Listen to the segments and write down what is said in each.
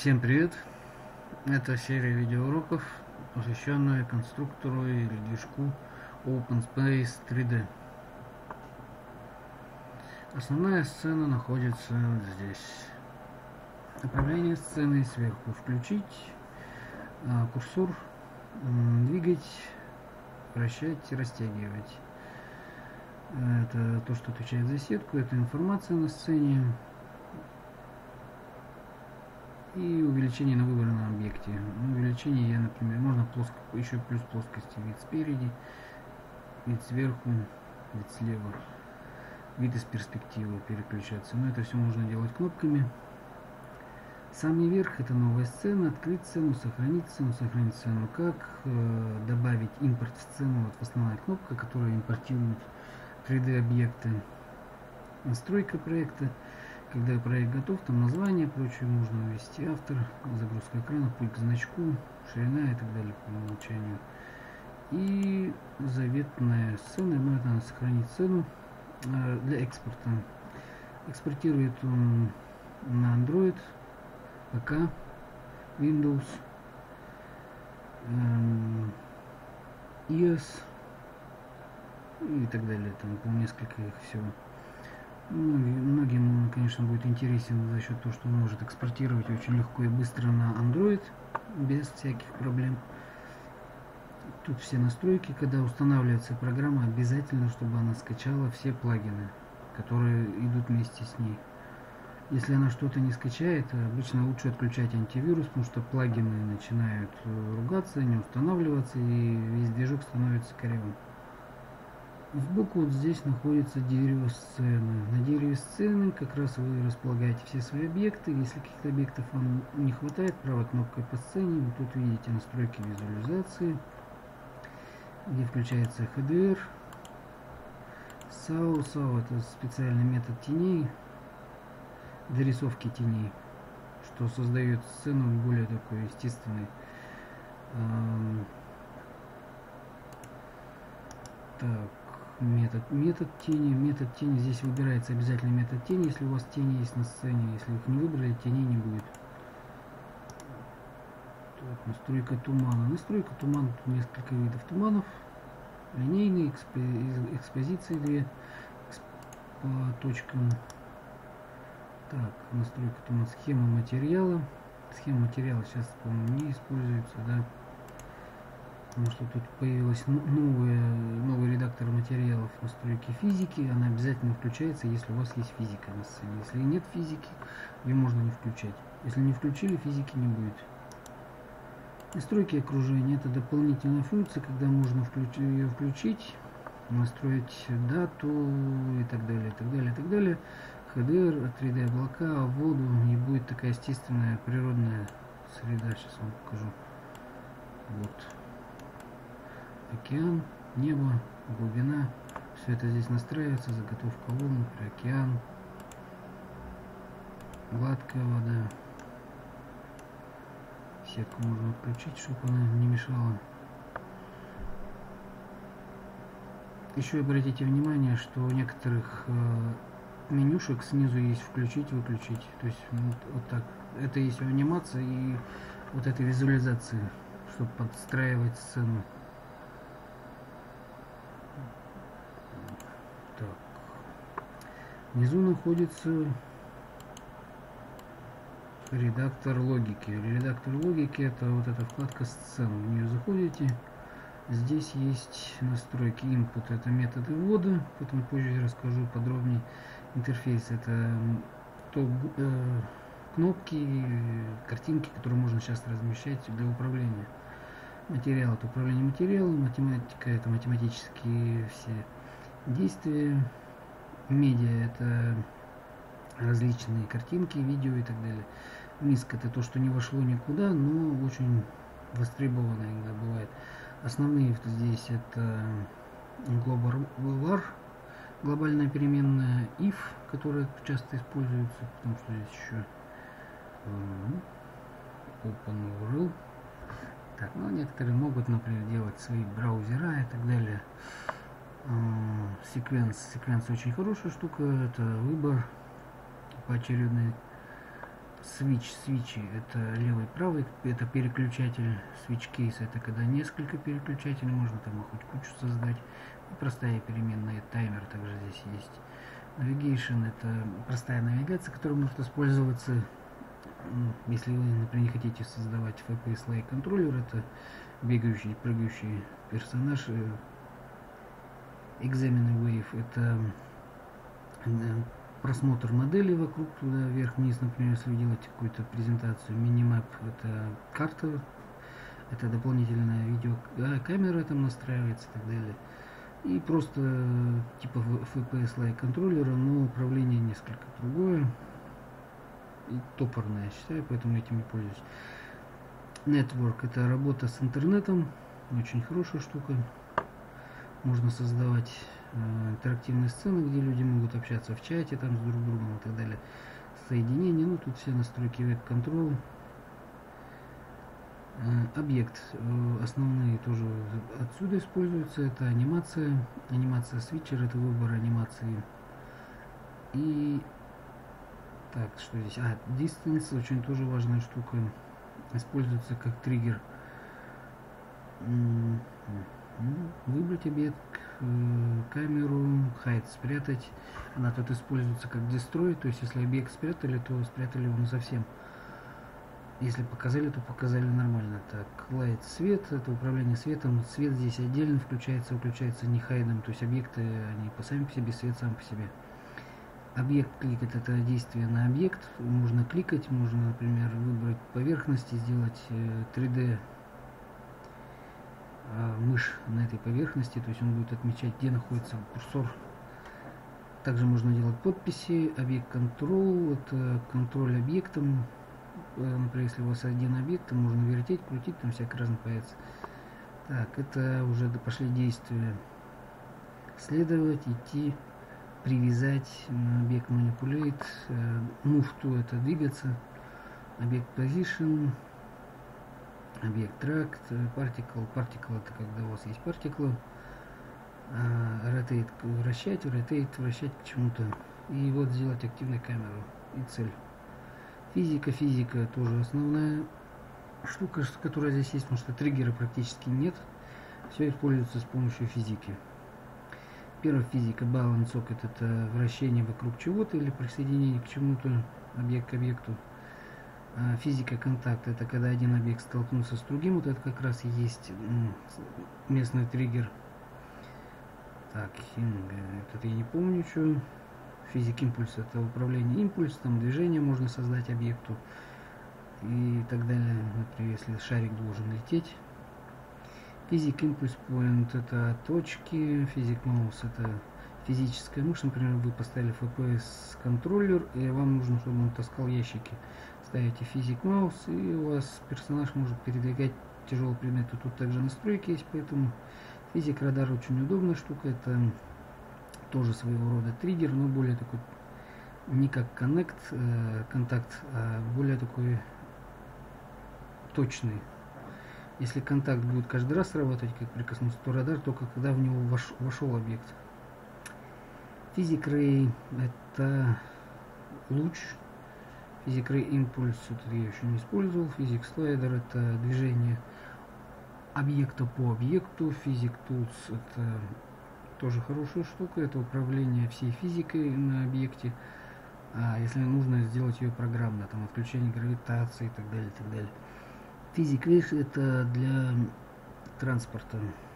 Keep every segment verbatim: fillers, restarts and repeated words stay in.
Всем привет! Это серия видеоуроков, посвященная конструктору или движку OpenSpace три дэ. Основная сцена находится здесь. Управление сценой сверху. Включить курсор, двигать, вращать, растягивать. Это то, что отвечает за сетку, это информация на сцене. И увеличение на выбранном объекте. Увеличение я, например, можно плоско, еще плюс плоскости. Вид спереди, вид сверху, вид слева, вид из перспективы переключаться. Но это все можно делать кнопками. Самый верх — это новая сцена, открыть сцену, сохранить сцену, сохранить сцену. Как э, добавить импорт в сцену? Вот основная кнопка, которая импортирует три дэ объекты. Настройка проекта. Когда проект готов, там название, прочее можно ввести, автор, загрузка экрана, путь к значку, ширина и так далее по умолчанию. И заветная сцена, ну это надо сохранить сцену э, для экспорта. Экспортирует он на Android, пэ ка, Windows, э, iOS и так далее, там по несколько их всего. Многим, конечно, будет интересен за счет того, что он может экспортировать очень легко и быстро на Android, без всяких проблем. Тут все настройки. Когда устанавливается программа, обязательно, чтобы она скачала все плагины, которые идут вместе с ней. Если она что-то не скачает, обычно лучше отключать антивирус, потому что плагины начинают ругаться, не устанавливаться, и весь движок становится корявым. Сбоку вот здесь находится дерево сцены. На дереве сцены как раз вы располагаете все свои объекты. Если каких-то объектов вам не хватает, правой кнопкой по сцене вы тут видите настройки визуализации, где включается эйч ди ар. сау. сау это специальный метод теней, дорисовки теней, что создает сцену более такой естественной. Так. Метод, метод тени, метод тени, здесь выбирается обязательно метод тени, если у вас тени есть на сцене, если их не выбрали, теней не будет. Так, настройка тумана, настройка тумана, тут несколько видов туманов, линейный, экспо, экспозиции две по точкам. Так, настройка тумана, схема материала, схема материала сейчас, по-моему, не используется, да. Потому что тут появилась новая, новый редактор материалов настройки физики. Она обязательно включается, если у вас есть физика на сцене. Если нет физики, ее можно не включать. Если не включили, физики не будет. Настройки окружения — это дополнительная функция, когда можно включ ее включить, настроить дату и так далее, и так далее, и так далее. эйч ди ар, три дэ облака, воду, и будет такая естественная природная среда. Сейчас вам покажу. Вот. Океан, небо, глубина, все это здесь настраивается, заготовка волн, про океан, гладкая вода. Сетку можно отключить, чтобы она не мешала. Еще обратите внимание, что у некоторых э, менюшек снизу есть включить, выключить. То есть вот, вот так. Это есть анимация и вот этой визуализации, чтобы подстраивать сцену. Внизу находится редактор логики. Редактор логики — это вот эта вкладка сцен. В нее заходите. Здесь есть настройки. Input — это методы ввода. Потом позже я расскажу подробнее. Интерфейс — это то, э, кнопки, картинки, которые можно сейчас размещать для управления. Материал — это управление материалом. Математика — это математические все действия. Медиа — это различные картинки, видео и так далее. Миск — это то, что не вошло никуда, но очень востребовано иногда бывает. Основные здесь это global var, глобальная переменная, if, которая часто используется, потому что здесь еще open url. Так, ну некоторые могут, например, делать свои браузера и так далее. Секвенс. Секвенс очень хорошая штука. Это выбор поочередный. Switch, свечи это левый, правый, это переключатель. Switch case это когда несколько переключателей, можно там хоть кучу создать. И простая переменная таймер также здесь есть. Navigation это простая навигация, которая может использоваться, если вы, например, не хотите создавать эф пи эс-like контроллер, это бегающий, прыгающий персонаж. Examine Wave это просмотр моделей вокруг, туда вверх-вниз, например, если вы делаете какую-то презентацию. Minimap это карта, это дополнительная видеокамера там настраивается и так далее. И просто типа эф пи эс-like контроллера, но управление несколько другое и топорное, я считаю, поэтому этим не пользуюсь. Network это работа с интернетом, очень хорошая штука. Можно создавать э, интерактивные сцены, где люди могут общаться в чате там с друг другом и так далее. Соединение, ну тут все настройки веб-контрол. Э, объект э, основные тоже отсюда используются. Это анимация, анимация свитчер, это выбор анимации. И так, что здесь? А, distance, очень тоже важная штука. Используется как триггер. Выбрать объект, камеру, hide, спрятать. Она тут используется как destroy, то есть если объект спрятали, то спрятали его совсем. Если показали, то показали нормально. Так, light, свет, это управление светом. Свет здесь отдельно включается, выключается не хайдом, то есть объекты, они по сами по себе, свет сам по себе. Объект кликать, это действие на объект. Можно кликать, можно, например, выбрать поверхности, сделать три дэ мышь на этой поверхности, то есть он будет отмечать, где находится курсор. Также можно делать подписи. Объект контрол, это контроль объектом. Например, если у вас один объект, то можно вертеть, крутить, там всякое разное появится. Так, это уже пошли действия. Следовать, идти, привязать, объект manipulate, move to это двигаться, объект position, объект track, particle, particle это когда у вас есть particle, rotate вращать, rotate вращать к чему-то, и вот сделать активную камеру и цель. Физика, физика тоже основная штука, которая здесь есть, потому что триггера практически нет, все используется с помощью физики. Первая физика, balance socket, это вращение вокруг чего-то или присоединение к чему-то, объект к объекту. А физика контакт, это когда один объект столкнулся с другим, вот это как раз и есть местный триггер. Так, это я не помню, что. Физик импульс, это управление импульсом, движение можно создать объекту и так далее. Например, если шарик должен лететь. Физик импульс point это точки, физик маус это физическая мышь. Например, вы поставили эф пи эс контроллер, и вам нужно, чтобы он таскал ящики. Ставите физик маус, и у вас персонаж может передвигать тяжелые предметы. Тут также настройки есть, поэтому физик радар очень удобная штука. Это тоже своего рода триггер, но более такой, не как коннект, э, контакт, а более такой точный. Если контакт будет каждый раз работать, как прикоснуться, то радар только когда в него вош, вошел объект. Физик рей это луч. Физик рей импульс, это я еще не использовал. Физик слайдер это движение объекта по объекту. Физик тулс это тоже хорошая штука, это управление всей физикой на объекте, а если нужно сделать ее программно, там отключение гравитации и так далее, и так далее. Физик виш это для транспорта.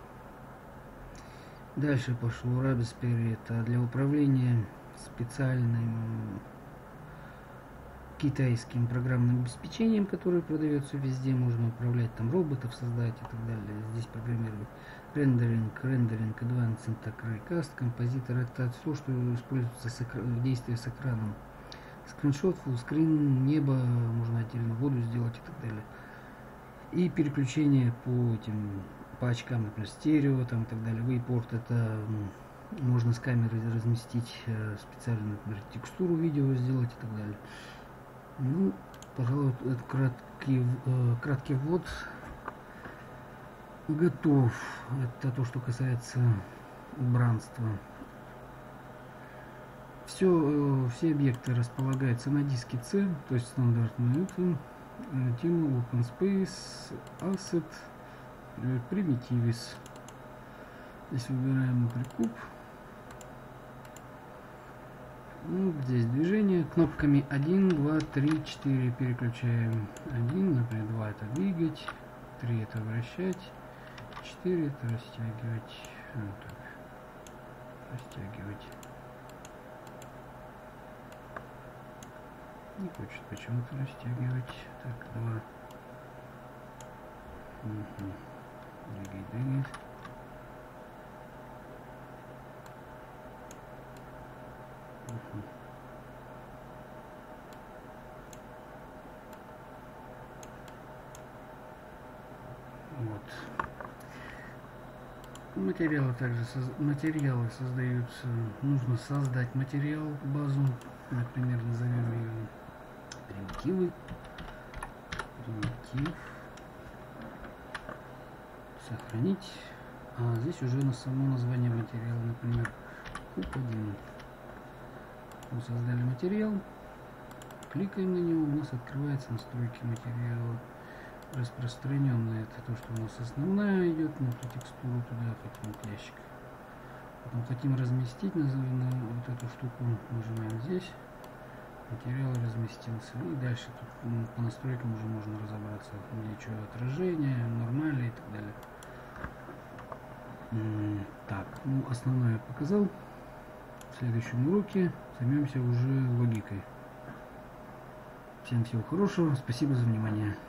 Дальше пошло Raspberry, это для управления специальным китайским программным обеспечением, которое продается везде, можно управлять там роботов, создать и так далее. Здесь программировать. Рендеринг, рендеринг, advanced, рекаст, композитор, это все, что используется с экра... действие с экраном. Скриншот, фуллскрин, небо, можно отдельно воду сделать и так далее. И переключение по этим по очкам, например, стерео там и так далее. Wayport это можно с камеры разместить специально, например, текстуру видео сделать и так далее. Ну, пожалуй, это краткий, э, краткий ввод готов. Это то, что касается убранства. Все, все объекты располагаются на диске C, то есть стандартную это, тему Open Space, Asset, Primitives. Здесь выбираем прикуб. Ну, здесь движение кнопками один, два, три, четыре переключаем. один, например, два это двигать, три это вращать, четыре это растягивать. Вот так. Растягивать. Не хочет почему-то растягивать. Так, два. Угу. Двигать, двигать. Угу. Вот. Материалы также соз... материалы создаются. Нужно создать материал, базу. Например, назовем ее примитивы. Примитив. Сохранить. А здесь уже на само название материала, например, куб один. Мы создали материал. Кликаем на него, у нас открывается настройки материала. Распространенная это то, что у нас основная идет, на эту текстуру туда хотим вот ящик. Потом хотим разместить, назовем на вот эту штуку, нажимаем здесь, материал разместился. И дальше тут ну, по настройкам уже можно разобраться, где что отражение, нормально и так далее. Так, ну основное я показал. В следующем уроке займемся уже логикой. Всем всего хорошего, спасибо за внимание.